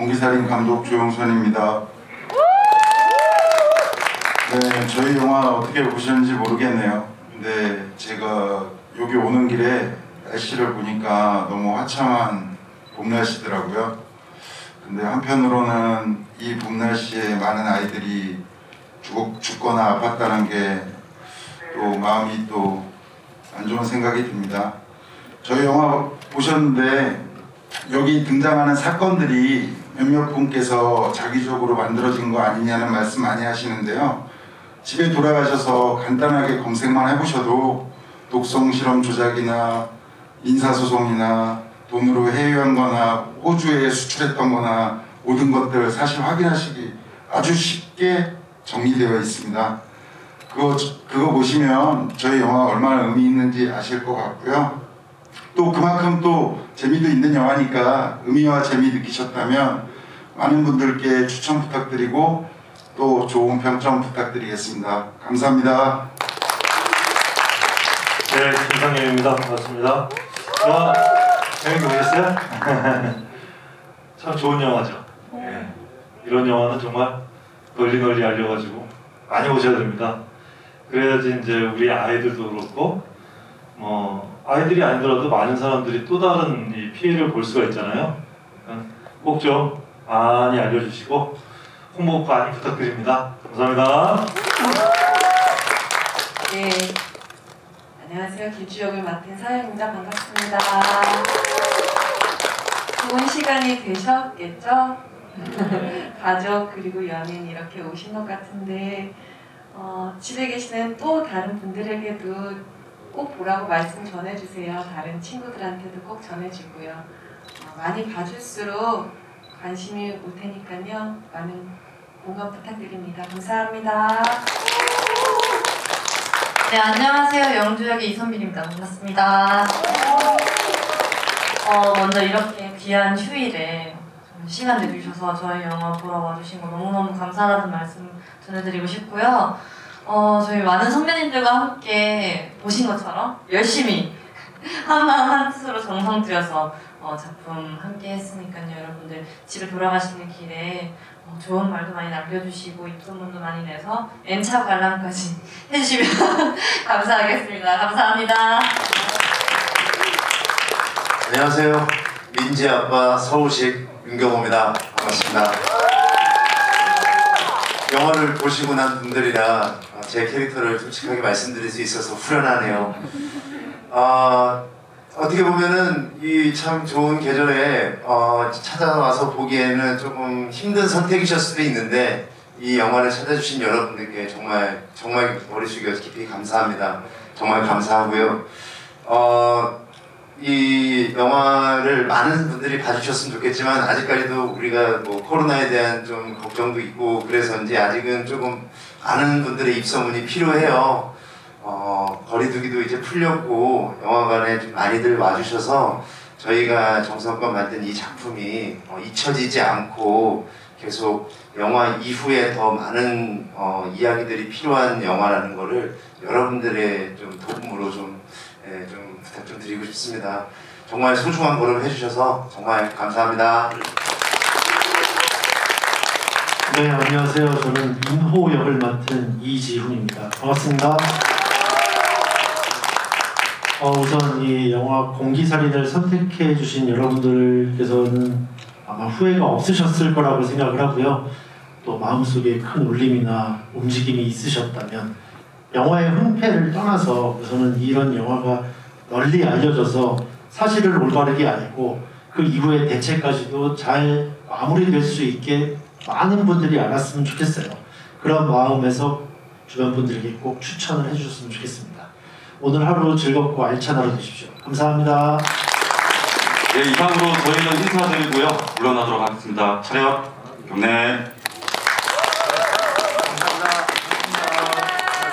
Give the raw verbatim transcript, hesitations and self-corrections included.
공기살인 감독 조용선입니다. 네, 저희 영화 어떻게 보셨는지 모르겠네요. 근데 제가 여기 오는 길에 날씨를 보니까 너무 화창한 봄 날씨더라고요. 근데 한편으로는 이 봄 날씨에 많은 아이들이 죽, 죽거나 아팠다는 게 또 마음이 또 안 좋은 생각이 듭니다. 저희 영화 보셨는데 여기 등장하는 사건들이 몇몇 분께서 자기적으로 만들어진 거 아니냐는 말씀 많이 하시는데요. 집에 돌아가셔서 간단하게 검색만 해보셔도 독성 실험 조작이나 민사소송이나 돈으로 해외한 거나 호주에 수출했던 거나 모든 것들 사실 확인하시기 아주 쉽게 정리되어 있습니다. 그거, 그거 보시면 저희 영화가 얼마나 의미 있는지 아실 것 같고요. 또 그만큼 또 재미도 있는 영화니까 의미와 재미 느끼셨다면 많은 분들께 추천 부탁드리고 또 좋은 평점 부탁드리겠습니다. 감사합니다. 네, 김상현입니다. 반갑습니다. 영화 재밌게 보셨어요? 참 좋은 영화죠. 네. 이런 영화는 정말 널리 널리 알려가지고 많이 보셔야 됩니다. 그래야지 이제 우리 아이들도 그렇고 뭐 아이들이 아니더라도 많은 사람들이 또 다른 이 피해를 볼 수가 있잖아요. 꼭 좀 많이 알려주시고 홍보 많이 부탁드립니다. 감사합니다. 네, 안녕하세요. 김주역을 맡은 사연입니다. 반갑습니다. 좋은 시간이 되셨겠죠? 가족 그리고 연인 이렇게 오신 것 같은데 어, 집에 계시는 또 다른 분들에게도 꼭 보라고 말씀 전해주세요. 다른 친구들한테도 꼭 전해주고요. 어, 많이 봐줄수록 관심이 올 테니까요. 많은 공감 부탁드립니다. 감사합니다. 네, 안녕하세요. 영주역의 이선빈입니다. 반갑습니다. 어, 먼저 이렇게 귀한 휴일에 시간 내주셔서 저희 영화 보러 와주신 거 너무너무 감사하다는 말씀 전해드리고 싶고요. 어, 저희 많은 선배님들과 함께 보신 것처럼 열심히 한마음 한뜻으로 정성 들여서 어, 작품 함께 했으니까요. 여러분들 집에 돌아가시는 길에 어, 좋은 말도 많이 남겨주시고 입소문도 많이 내서 N차 관람까지 해주시면 감사하겠습니다. 감사합니다. 안녕하세요. 민지 아빠 서우식 윤경호입니다. 반갑습니다. 영화를 보시고 난 분들이라 제 캐릭터를 솔직하게 말씀드릴 수 있어서 후련하네요. 어, 어떻게 보면은 이 참 좋은 계절에 어, 찾아와서 보기에는 조금 힘든 선택이실 수도 있는데 이 영화를 찾아주신 여러분들께 정말 정말 머리 숙여 깊이 감사합니다. 정말 감사하고요. 어, 이 영화를 많은 분들이 봐주셨으면 좋겠지만 아직까지도 우리가 뭐 코로나에 대한 좀 걱정도 있고 그래서인지 아직은 조금 많은 분들의 입소문이 필요해요. 어, 거리두기도 이제 풀렸고 영화관에 좀 많이들 와주셔서 저희가 정성껏 만든 이 작품이 어, 잊혀지지 않고 계속 영화 이후에 더 많은 어, 이야기들이 필요한 영화라는 거를 여러분들의 좀 도움으로 좀, 예, 좀 부탁 좀 드리고 싶습니다. 정말 소중한 걸음 해주셔서 정말 감사합니다. 네, 안녕하세요. 저는 민호 역을 맡은 이지훈입니다. 반갑습니다. 어, 우선 이 영화 공기살인을 선택해 주신 여러분들께서는 아마 후회가 없으셨을 거라고 생각을 하고요. 또 마음속에 큰 울림이나 움직임이 있으셨다면 영화의 흥패를 떠나서 우선은 이런 영화가 널리 알려져서 사실을 올바르게 알고 그 이후의 대책까지도 잘 마무리될 수 있게 많은 분들이 알았으면 좋겠어요. 그런 마음에서 주변 분들에게 꼭 추천을 해주셨으면 좋겠습니다. 오늘 하루 즐겁고 알찬 하루 되십시오. 감사합니다. 네, 이상으로 저희는 인사드리고요. 물러나도록 하겠습니다. 차렷, 경례.